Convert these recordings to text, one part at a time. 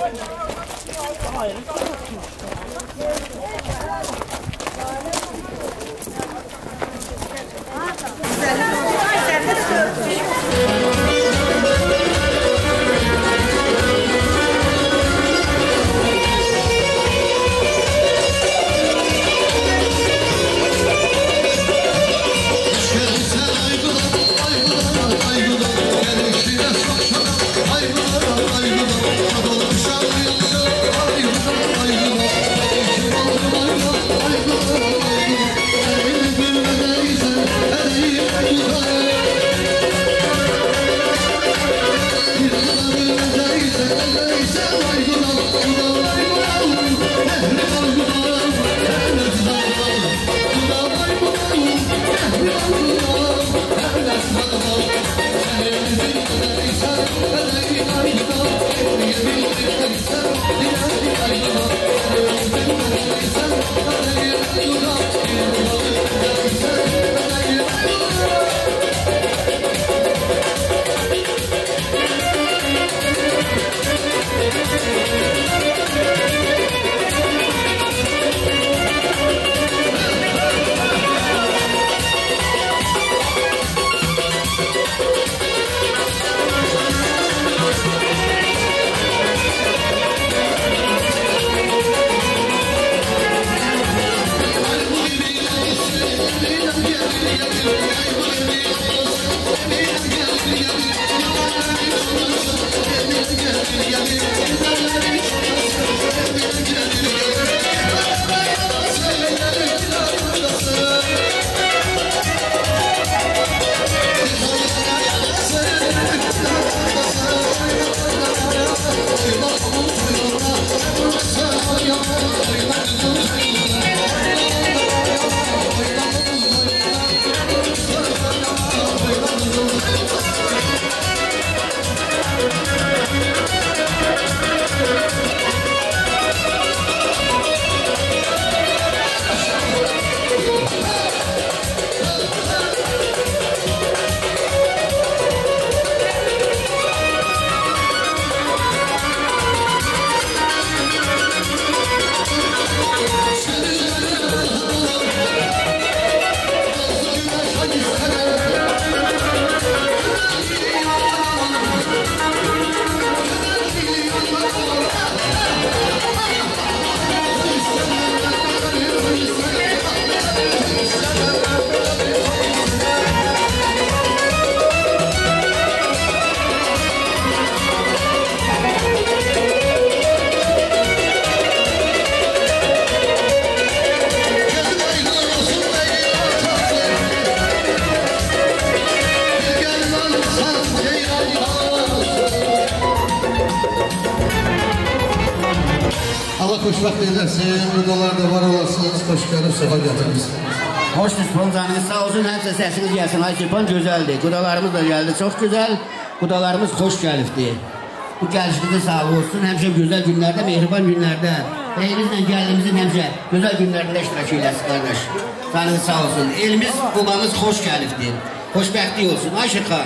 Xoşbəxt edərsin, budalar da var olasınız, xoş gəlib, səfa gətirmişsiniz. Hoş spontanınız sağ olsun, həmsə səsiniz gəlsin. Ay Şirpan gözəldir, qudalarımız da gəldi, çox gözəl, qudalarımız xoş gəlibdir. Bu gəlişinizdə sağ olsun, həmsə gözəl günlərdə, mehriban günlərdə, bəyimizlə gəldiyimizin həmsə gözəl günlərdə iştirak eləsin, qardaş. Tanınız sağ olsun, elimiz, qubamız xoş gəlibdir, xoşbəxtlik olsun. Ay Şirxan,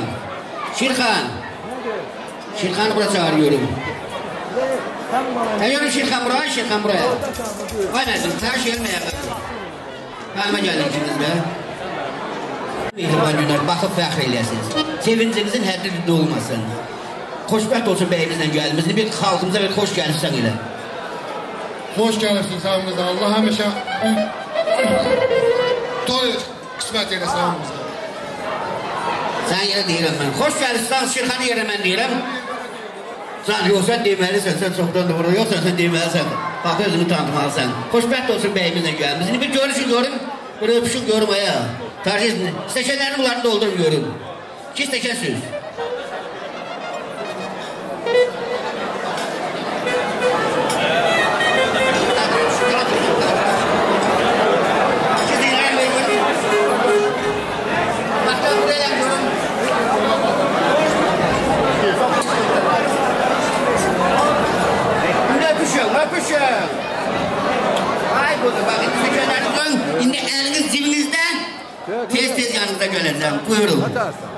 Şirxanı bura çağırıyorum. Geliyorum Şirxan buraya. Ay məzim, sağ gelmeye bakın. Kalma gelin ikiniz be. Mehriban günler, bakıp fəxr eləyəsiniz. Sevincinizin həddi olmasın. Xoşbəxt olsun bəyimizlə gəldiyimizdə, bir xalqımıza bir xoş gəlirsən elə. Xoş gəlirsin sağımıza, Allah həmişə doyur, qismət elə sağımıza. Sən yerə deyirəm mən. Xoş gəlirsən, Şirxanı yerə mən deyirəm. Sən yoxsa deməlisən, sən çoxdan doğru, yoxsa sən deməlisən. Bax, özünü tanıtmalısan. Xoşbəxt olsun bəyimizlə gəldiyimizdə. Bir görüşün görüm, bir öpüşün görüm aya. Tarih, stəkanlarını bunlarını doldurun görüm. 2 stəkan süz. İndi eliniz cibinizde, tez yanınıza geleceğim. Buyurun.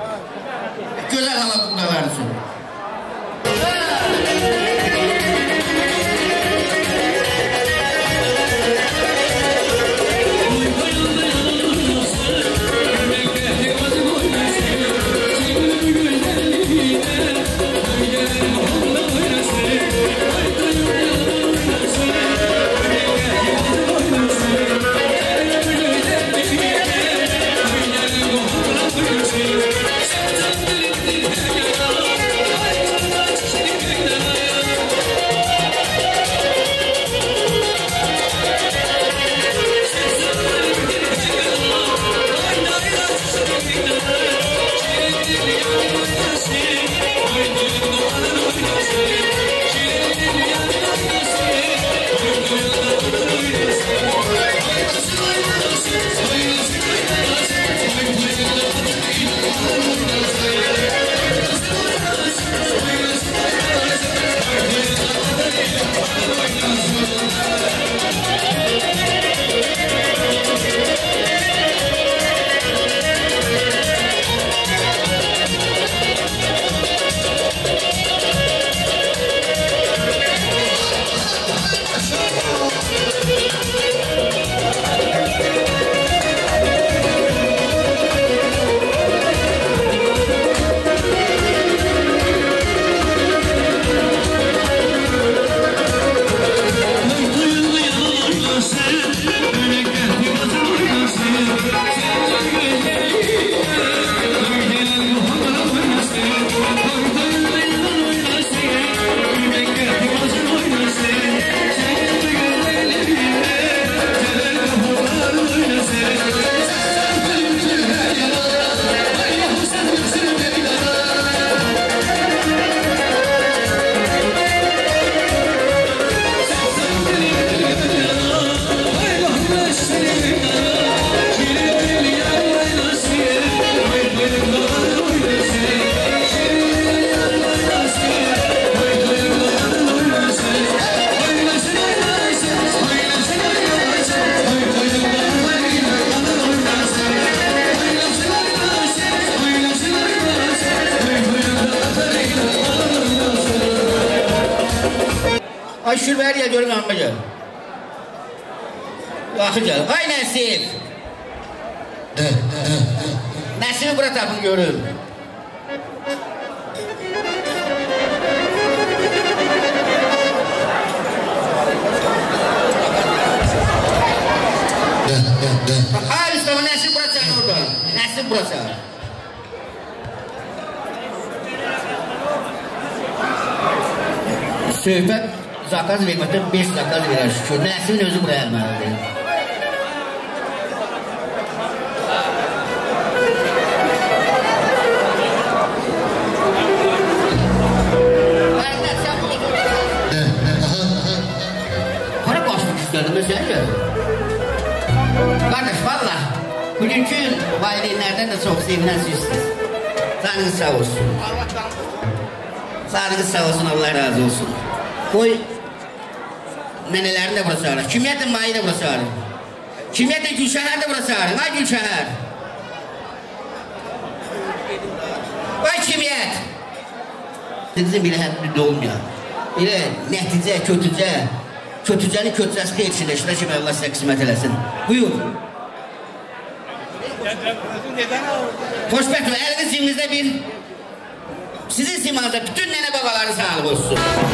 Güzel hava bunlar versin. Ay şürbəri ya görüm yanıma gel. Yaxı gel. Ay Nəsib. Nəsibi bura tapın görüm. Ay İslam'a Nəsib bura çağır oradan. Nəsib bura çağır. Söhbət zakaz verməkdən 5 zakaz verər şükür. Nəsibin özü buraya gəlməlidir. Para başlık istedim mesela. Kardeş valla bugünkü valideynlerden de çok sevinen sizsiniz. Canınız sağ olsun. Sağlığınız sağ olsun, Allah razı olsun. Koy nenelerini de burası ağrı. Kimyetin mayi de burası ağrı. Kimyetin Gülşehir de burası ağrı. Vay Gülşehir. Vay Kimyet. Sizin bile hep bir olmuyor. Bile netice, kötüce. Kötücenin kötücesi geçilir. Şuna şimdi Allah size kısmet eləsin. Buyur. Hoşbet olun. Eliniz cimizde bir. Sizin simanızda bütün nene babaların sağlık olsun.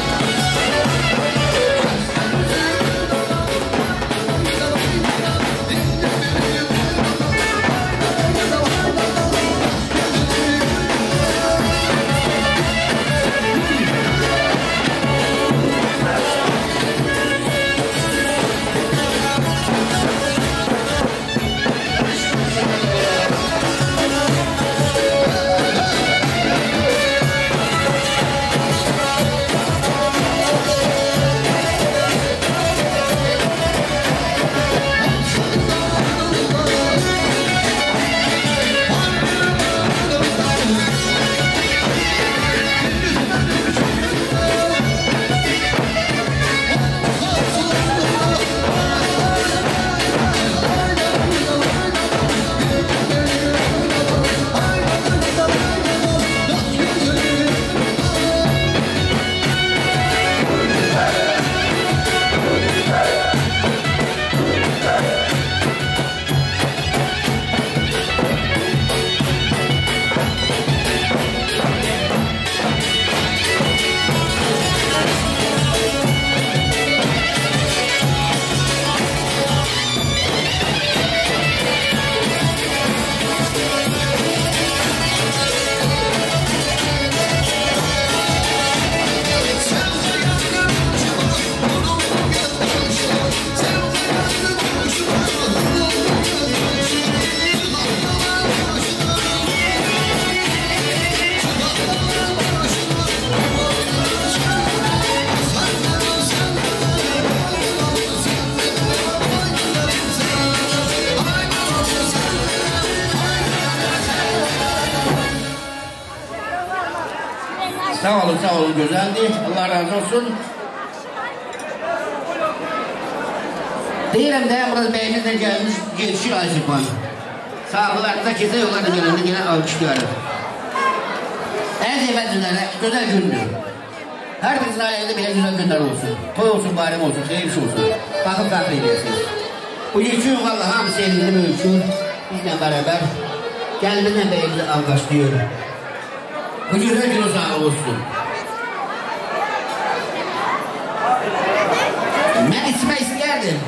Sağ olun, güzeldi. Allah razı olsun. Deyirəm də, burada bəyinizlə gəlmiş gelişir Ayşıpan. Sağlıqlarınıza kesə yollarda gələndə yenə alqışlayarıq. Ən zəhmət günlərə gözəl gündür. Hər birinizin ailəsində belə güzel günlər olsun. Toy olsun, bayram olsun, xeyir olsun. Baxıb fəxr edirsiniz. Bugün üçün valla hamı sevgili mülkür. Bizlə bərabər gəlinimizlə bəyimizi alqışlayır. Bu güzel günü sağ olsun. Mən içmək istəyərdim.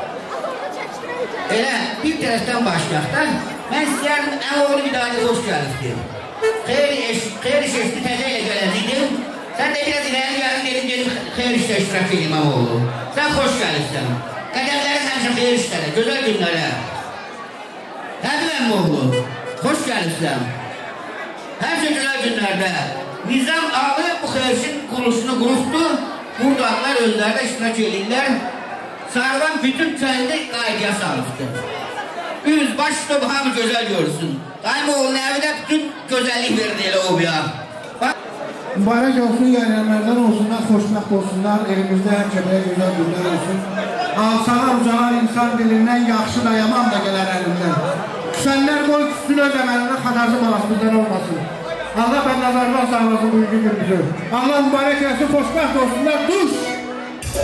Elə bir tərəfdən başlayaq da, mən istəyərdim Əmoğlu Vidadi hoş gəlirdim. Xeyr işləşdi təzə ilə gələcəkdim. Sən də biraz iləri gəlin dedim, xeyr işlə iştirak edeyim Əmoğlu. Sən xoş gəlirsən. Qədərlərin həmişə xeyr işlərə, gözəl günlərə. Hədim Əmoğlu, xoş gəlirsən. Həmişə gözəl günlərdə Nizam ağı bu xeyirşin quruluşunu qurubdu. Buradalar özləri də iştirak edirlər. Sarıdan bütün kəndi qaydaya salıbdır. Üz, baş tutub, hamı gözəl görsün. Dayımoğlu'nun evi də bütün gözəllik verdi elə o bir an. Mübarək olsun, yayınlardan olsunlar, xoşbəxt olsunlar, elimizdə həmçə belə gözəl günlər olsun. Alçalar, ucalar insan dilindən, yaxşı da, yaman da gələr əlindən. Küsənlər qoy küsün ödəməlindən xadarzı balasımızdan olmasın. Allah ben nazardan sağlasın bugün günümüzü. Allah mübarək olsun, xoşbəxt olsunlar, duş!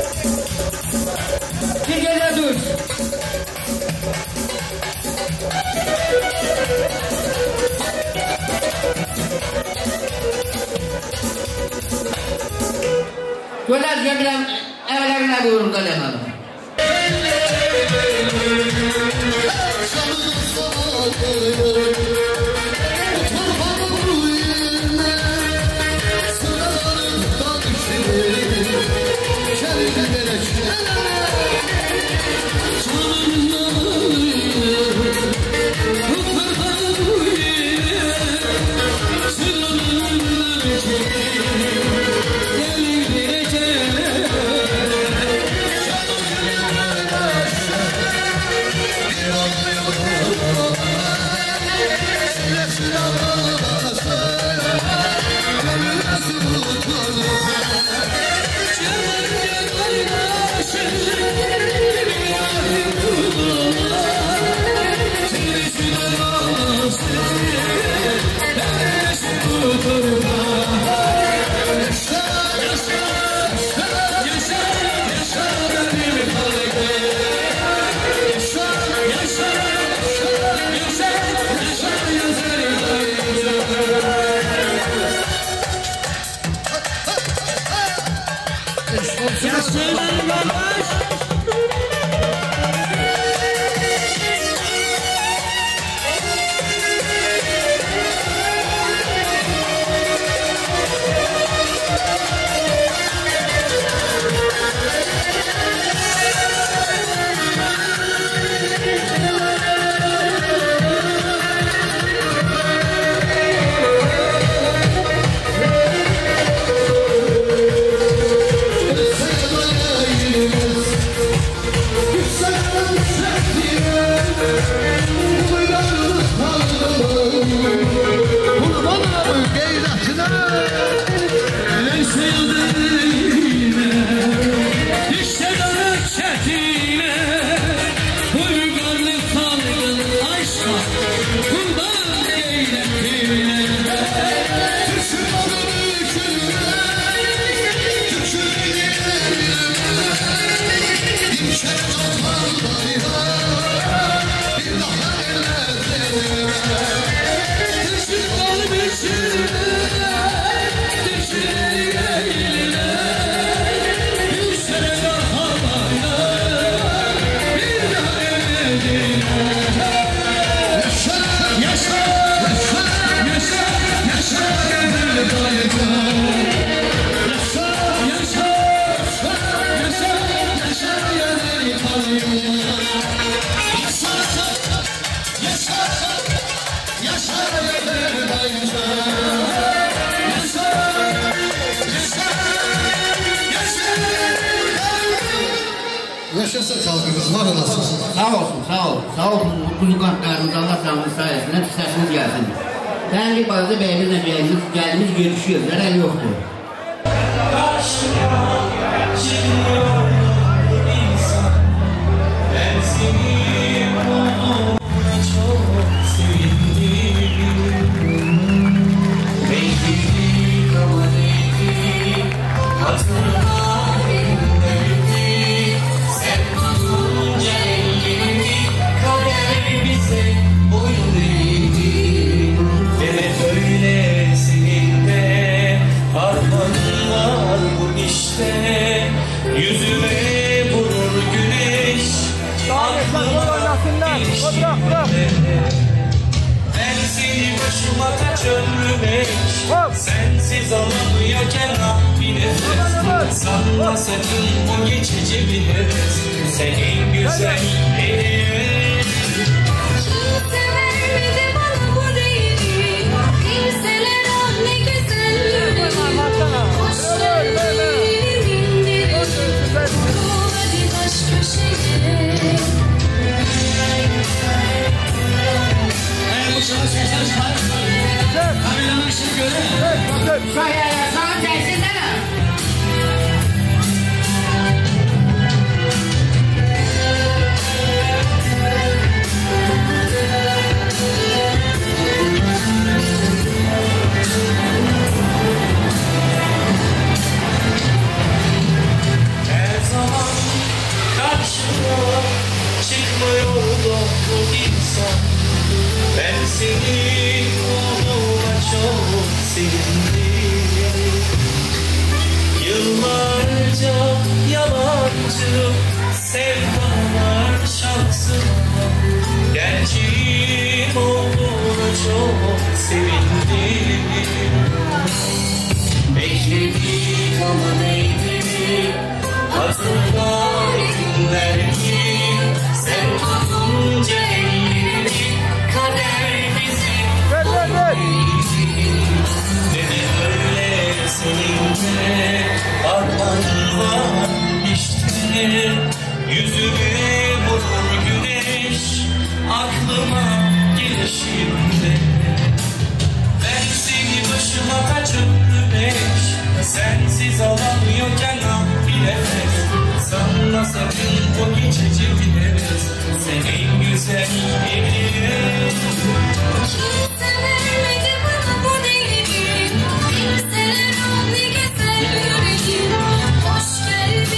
biləm, evlerine buyurun Kalem Hanım. Yaşasın halkımız, var olasınız. Sağ olsun, sağ olun. Sağ olun, muzikantlarımız Allah canınız sayesinde sesiniz gelsin. Değerli bazı beyimizle geldiğimiz görüşüyor, nereye yoktu. Yüzüme vurur güneş, ben seni başıma kaç ömrüme, sensiz alamıyorken Rabbine sanma sakın o geçici bir heves, sen en güzel hediye. Kimse vermedi bana bu değeri, kimseler ah ne güzel. Hoş geldin. Sana çeksene. Her zaman karşıma çıkmıyordu bu insan. Ben seni onunla çok sevdim. Yıllarca yalancı sevdalar şansıma gerçeğim olduğuna çok sevindim. Bekledik ama neydi hatırla günler ki sen tutunca ellerini kader bizi dedi öyle seninle arkandan işte yüzüme vurur güneş aklıma gelir şimdi. Ben seni başıma kaçıp güneş sensiz alamıyorken ah bir nefes sanma sakın o geçici bir nefes senin güzel yerin. Kimse vermedi bana bu değeri, kimseler o ne güzel yüreğim. Hoş geldin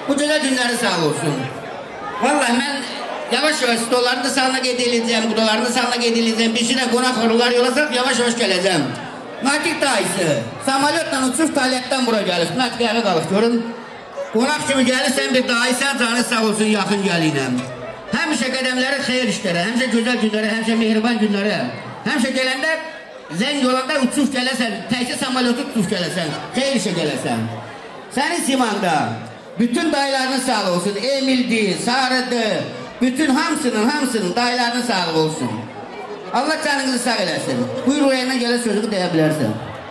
Bu güzel günleri sağ olsun. Vallahi ben yavaş yavaş doların da salına gedileceğim, kudaların da salına gedileceğim. Bir şeyle konak orular yola sarıp yavaş yavaş geleceğim. Natik dayısı, samolyotla uçup Taliyat'tan buraya gelip, Natik eve kalıp görün. Konak kimi gelirsen bir dayısan canı sağ olsun yakın geliyinem. Həmişə qədəmləri xeyir işlərə, həmişə gözəl günlərə, həmişə mehriban günlərə. Həmişə gələndə, zəng olanda uçuf gələsən, təkcə samolyotu uçuf gələsən, xeyir işə gələsən. Sənin simanda bütün dayılarının sağlığı olsun, Emil'di, Sarı'dı, bütün hamısının dayılarının sağlığı olsun. Allah canınızı sağ eləsin. Buyur oraya gələ sözünü deyə bilərsən.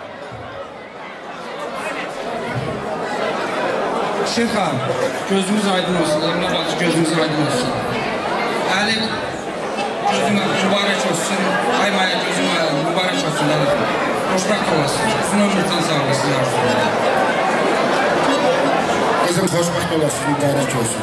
Şirxan, gözümüz aydın olsun, Emre bacı gözümüz aydın olsun. Ali gözüme mübarek olsun, Aymaya gözüme mübarek olsun. Hoşbakt olasın, uzun ömürden sağ olasın. Kızım hoşbakt olasın, mübarek olsun.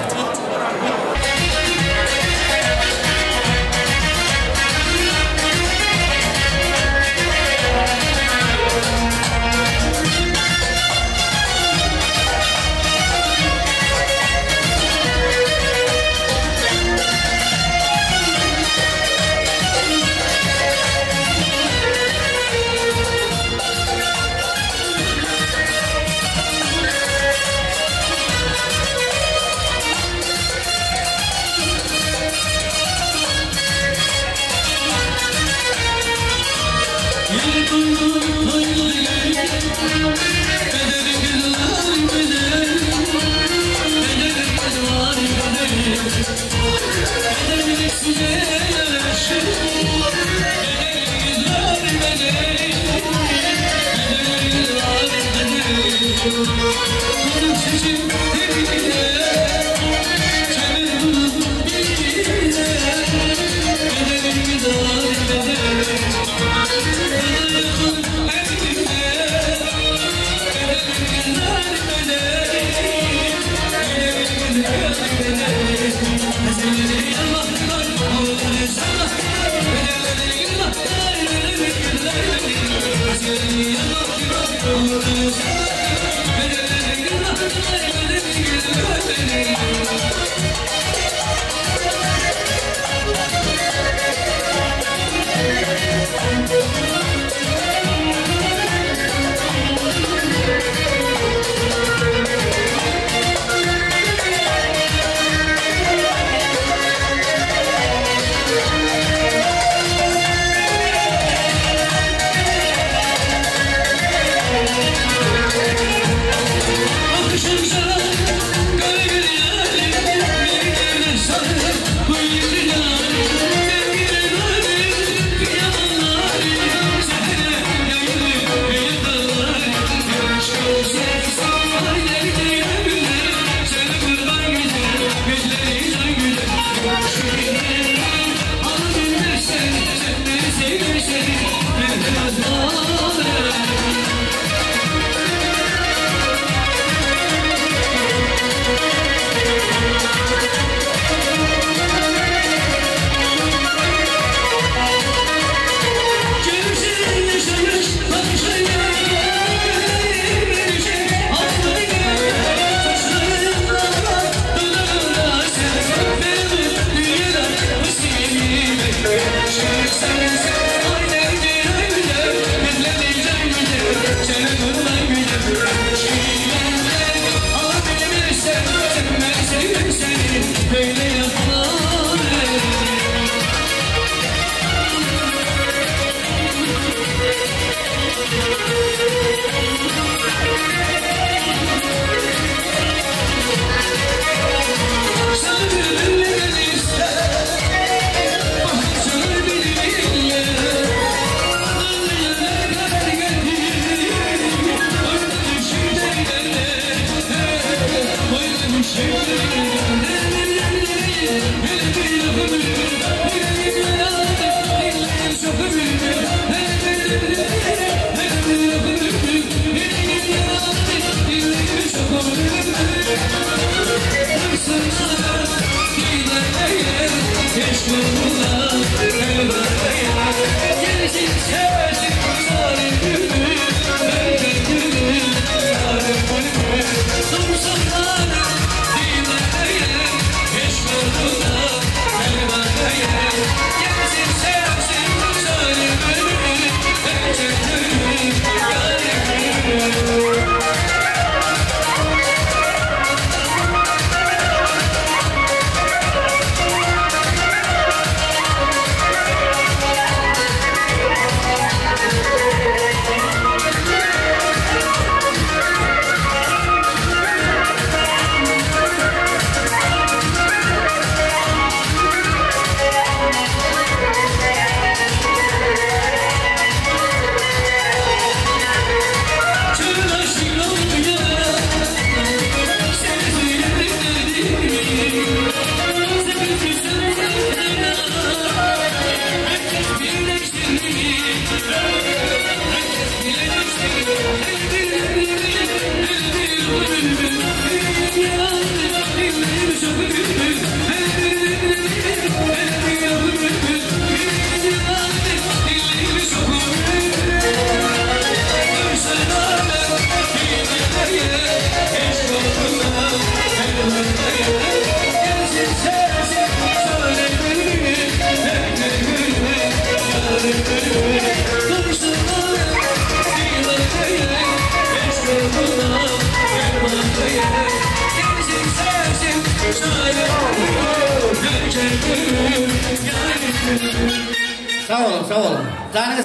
Sağ olun, sağ olun. Canınız...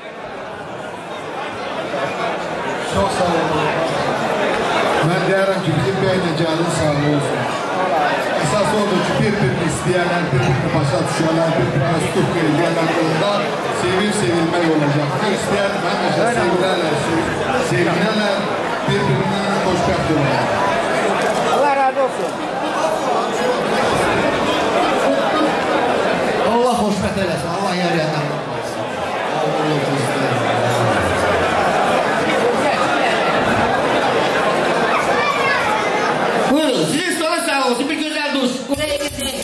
Çok sağ olun. Ben deyərəm ki, bizim bəylə canın sağlığı olsun. Əsas odur ki, bir-birini istəyənlər, bir-birini başa düşənlər, bir-birini tutuq eləyənlər onda sevilmək olacaqdır. İstəyən həmişə sevilərlər, sevinərlər, bir-birindən xoşbəxt olacaq. Allah razı olsun. Allah xoşbəxt eləsin, Allah yarıyandan olmasın. Buyurun, sizin sonra sağ olsun, bir güzel duş. Buraya gidin,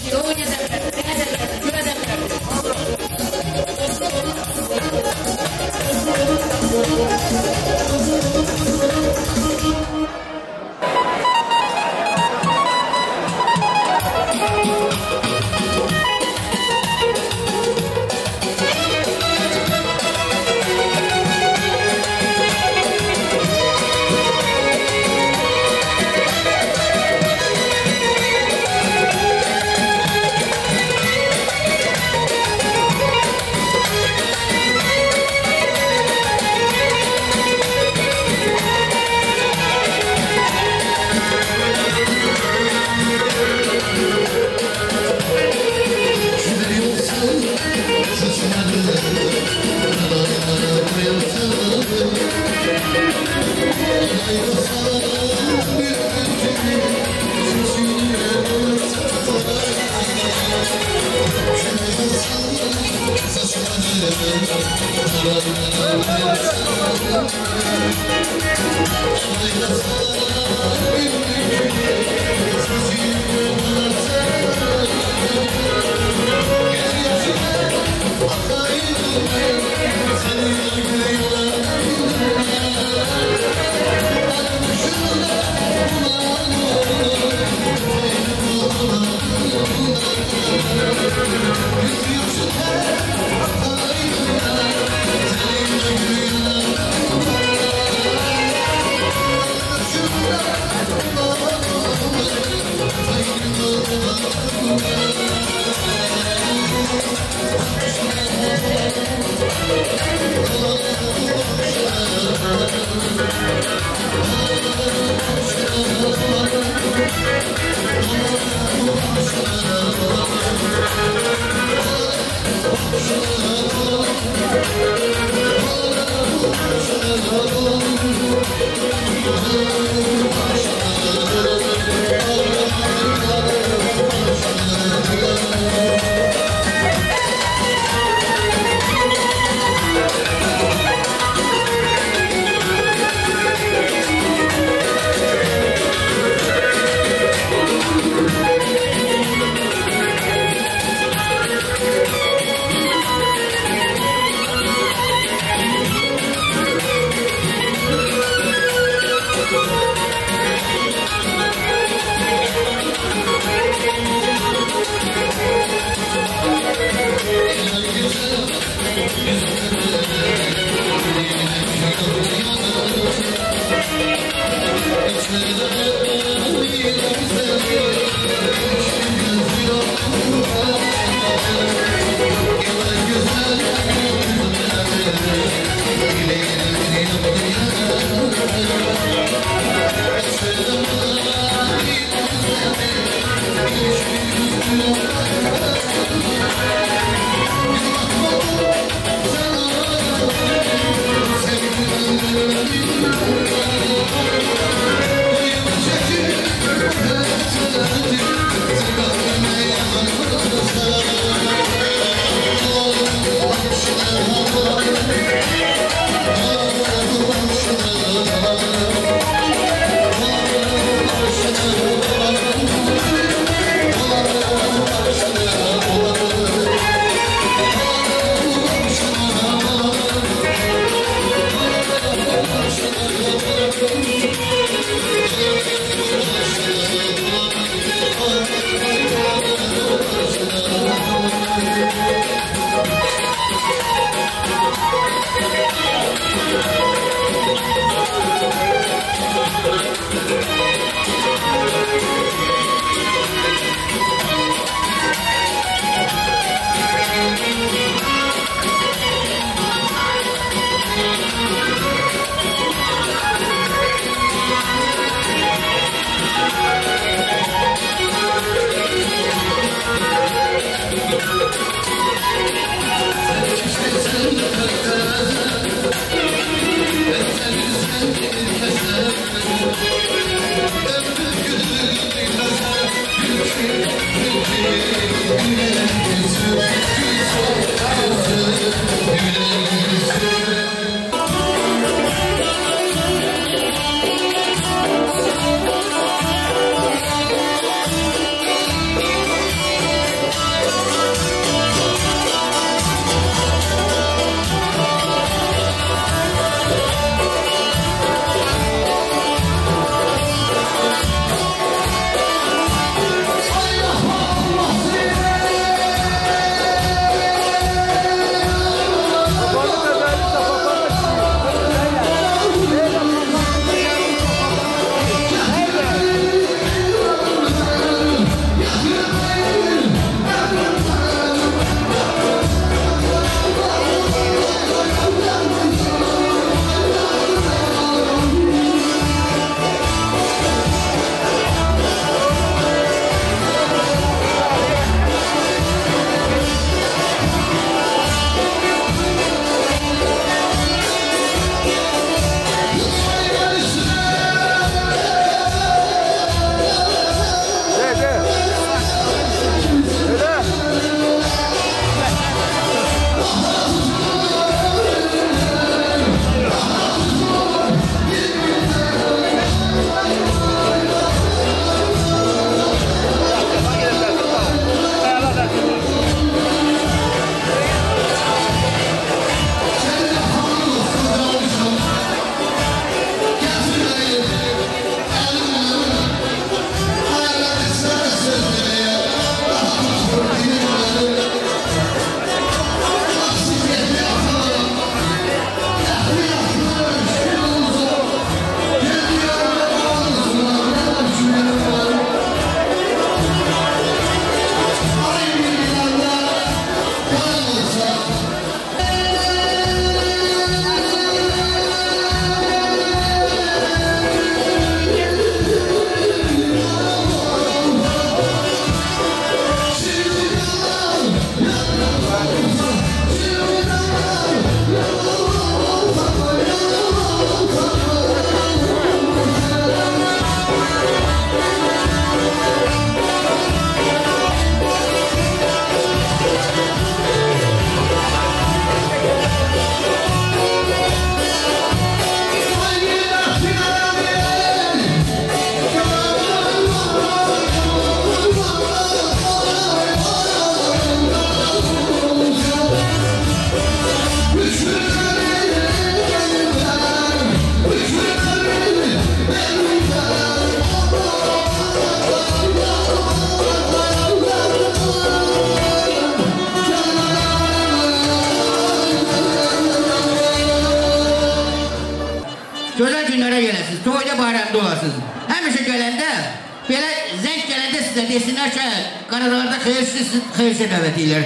bayramda olasınız. Həmişə gələndə, belə zəng gələndə sizə desinlər ki, Qaradağda xeyirsə dəvət edirlər.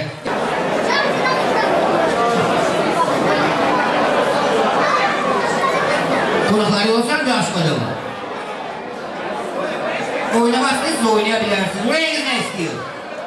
Qonaqları olsan bir aşqadım. Oynamazsınız da oynayabilirsiniz. Buraya ne istiyor?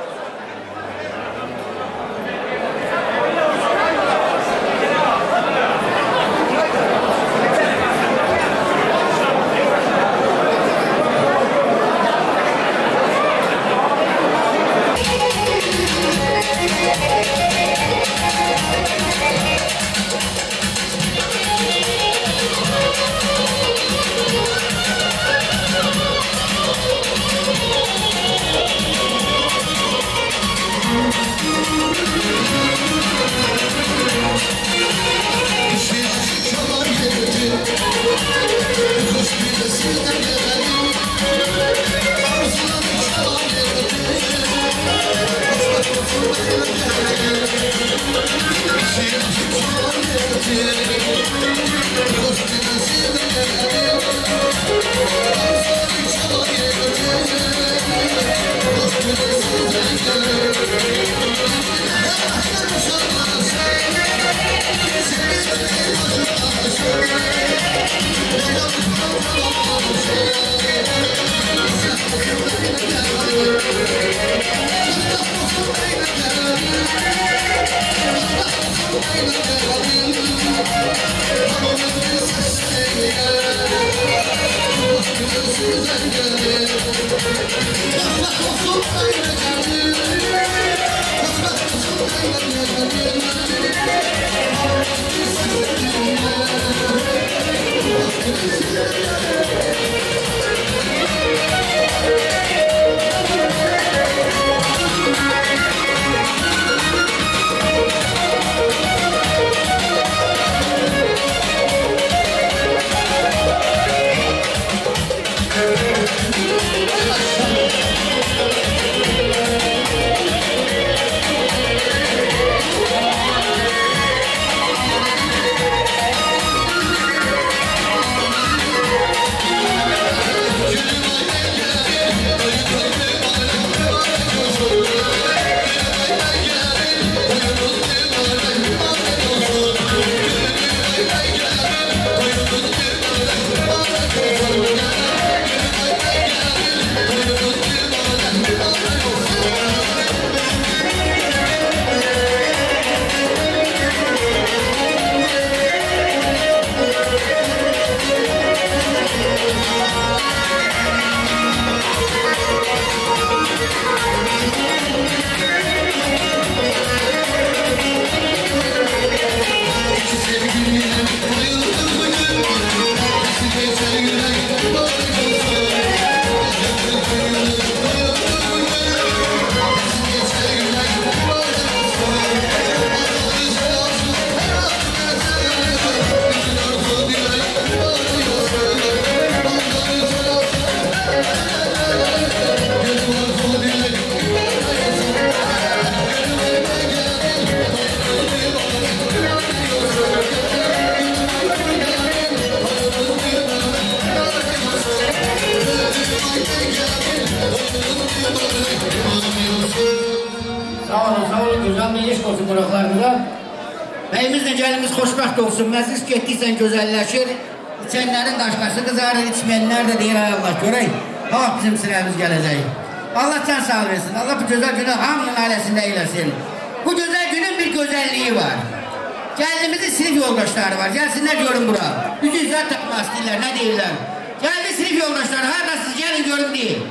Sağ olun, güzel bir iş olsun qonaqlarımıza. Bəyimizlə gəlimiz xoşbəxt olsun, məclis getdiksən gözəlləşir, içənlərin daşqası qızarır, içməyənlər də deyir, ay Allah, görək, bizim sırayımız gələcək. Allah can sağ versin, Allah bu gözəl günü hamının ailəsində eyləsin. Bu gözəl günün bir gözəlliyi var. Gəldimizin sinif yoldaşları var, gəlsinlər görün bura. Üzü izlər tapmaq istəyirlər, nə deyirlər? Gəldi sinif yoldaşları, haradasınız, gəlin görün deyil.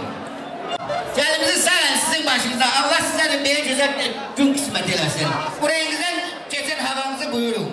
Gəlimizin sağın sizin başınıza, Allah sizə də belə gözəl gün qismət eləsin. Burayınızdan keçən havamızı buyurun.